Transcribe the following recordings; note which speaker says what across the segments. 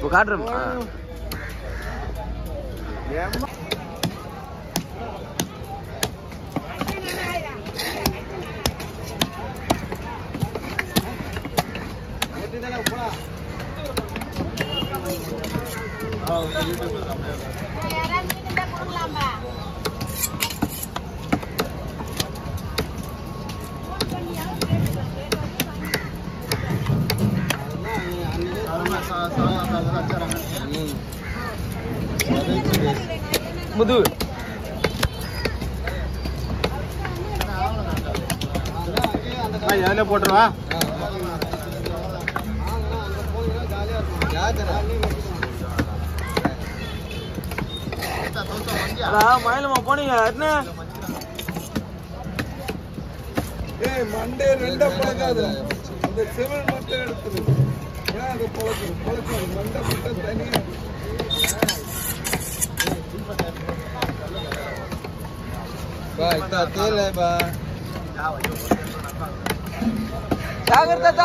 Speaker 1: இப்போ காட்டுறேன். முது எதில் போட்டுருவா மயிலமா போனீங்க என்ன
Speaker 2: மண்டே ரெண்டா பழக்காது அந்த செவல் மட்டும் எடுத்துரு ஏன் அதை பழக்கம் மண்டை மட்டும் தனியா
Speaker 1: ಜಾಗ್ರತಾ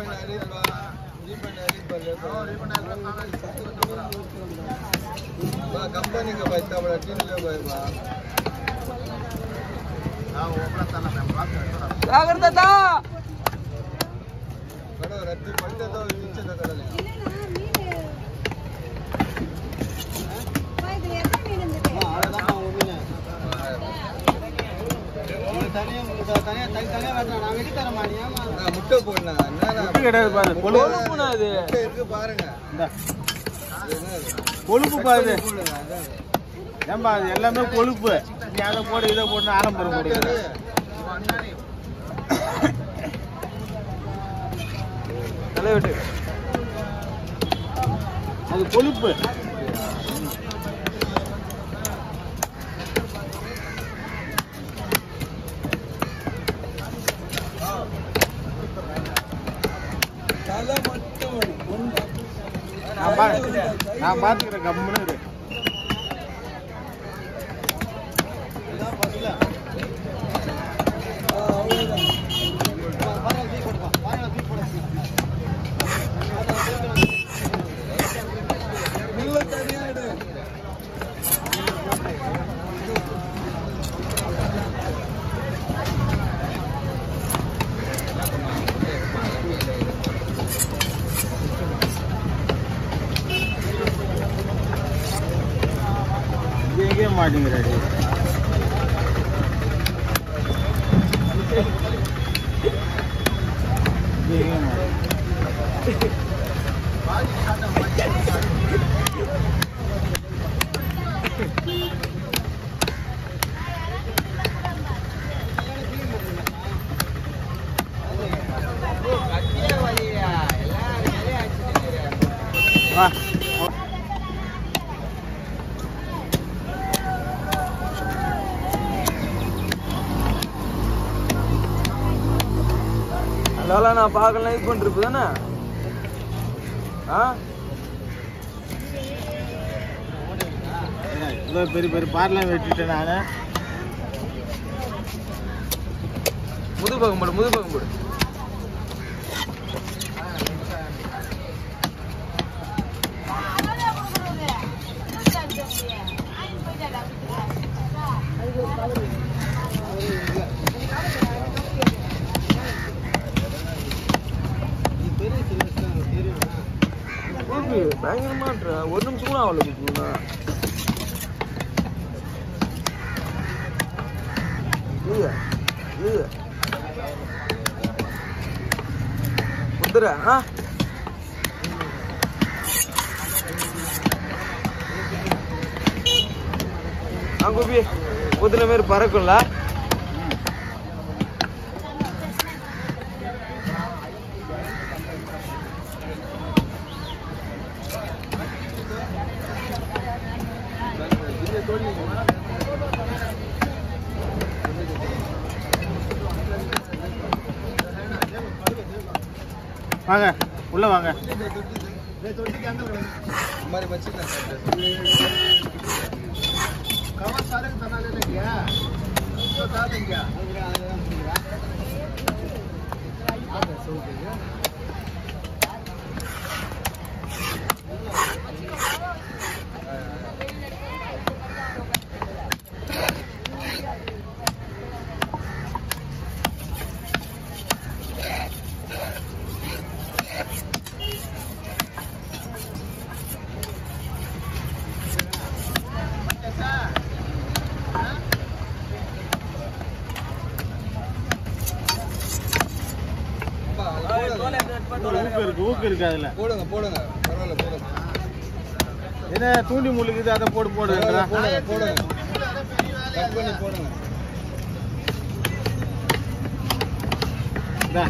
Speaker 2: कंपनी का पैसा बड़ा किन ले भाई बा
Speaker 1: ಜಾಗ್ರತಾ
Speaker 2: कड़ो रत्ती पड़ते तो नीचे तक कड़ले முட்டை போடுனா
Speaker 1: கிடையாது பாரு கொழுப்புனா அது
Speaker 2: இருக்கு பாருங்க
Speaker 1: கொழுப்பு பாரு ஏன்பா அது எல்லாமே கொழுப்பு நீ அதை போடு இதை போட்டு ஆரம்பம் முடியாது தலைவிட்டு அது கொழுப்பு நான் பார்த்துக்கிறேன் கம்முன்னு மாட்டேங்கிறாடி வா அதெல்லாம் நான் பார்க்கல லைக் பண்ணிருப்பு தானே இவ்வளோ பெரிய பெரிய பார்லாம் வெட்டிட்டேன் நான் முது பக்கம் போடு பயங்கரமா ஒரு நிமிஷம் கூட அவ்வளோ வந்துடுற கோபி குதிரை மாரி பறக்கும்ல வாங்க உள்ள வாங்க
Speaker 2: हमारे बच्चे का कवर सारे बना लेने क्या तो डाल देंगे क्या
Speaker 1: கிரிப் இருக்கு அதுல.
Speaker 2: போடுங்க போடுங்க பரவாயில்ல போடுங்க.
Speaker 1: என்ன தூண்டி முள்ளுக்குது அதை போடுன்றா.
Speaker 2: போடுங்க போடுங்க கட் பண்ணி போடுங்க.
Speaker 1: இந்தா.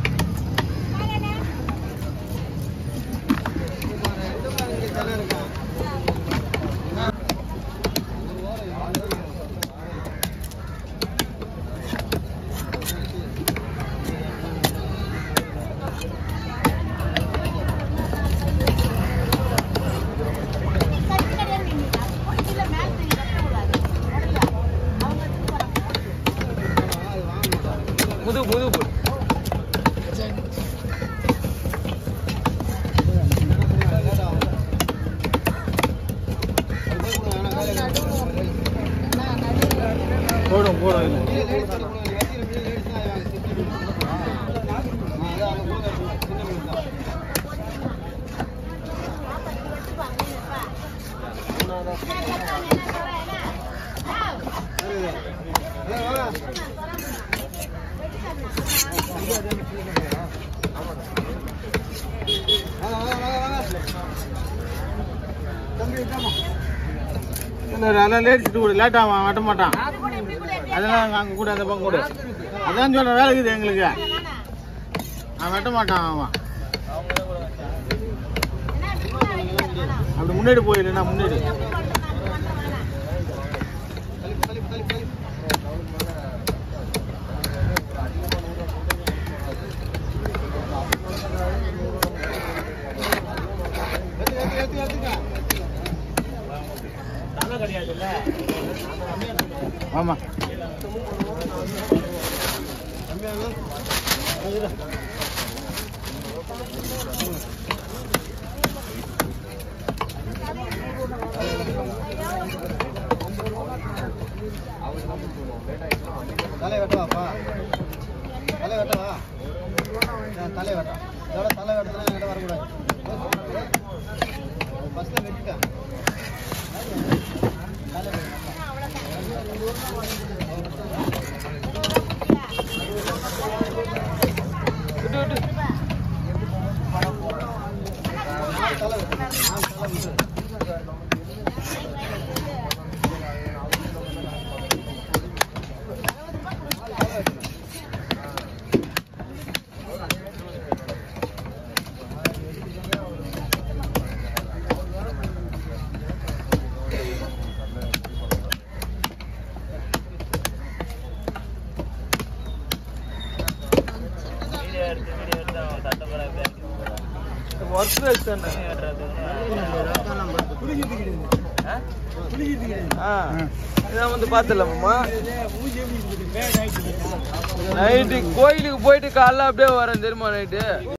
Speaker 2: முது முது போடு.
Speaker 1: போடும் போடும். அதெல்லாம் லேடிச்சுட்டு கூட லேட்டாக வெட்ட மாட்டான். அதெல்லாம் அங்கே கூட அந்த பக்கம் கூட அதான் சொல்ற வேலை இருக்குது எங்களுக்கு. அவன் வெட்ட மாட்டான். அவன் அப்படி முன்னாடி போயிடலண்ணா முன்னாடி. ஆமா
Speaker 2: தலை வெட்டவாப்பா தலை வெட்டவா தலை வெட்ட இதோட தலை வெட்டலாம் என்கிட்ட வரக்கூடாது. ஃபர்ஸ்ட்ல வெட்டிட்டேன் இதான் வந்து பாத்துலாமா. நைட்டு கோயிலுக்கு போயிட்டு காலைல அப்படியே வரேன் தெரியுமா நைட்டு.